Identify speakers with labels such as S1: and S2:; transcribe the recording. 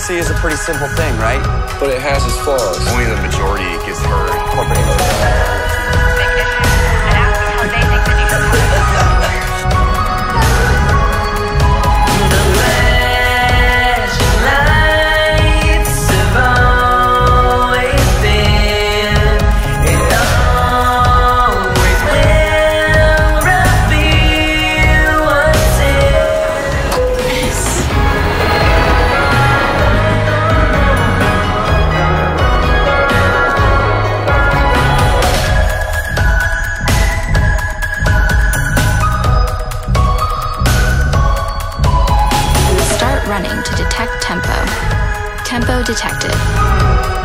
S1: Efficiency is a pretty simple thing, right?
S2: But it has its flaws.
S3: Only the majority gets heard.
S4: Running to detect tempo. Tempo detected.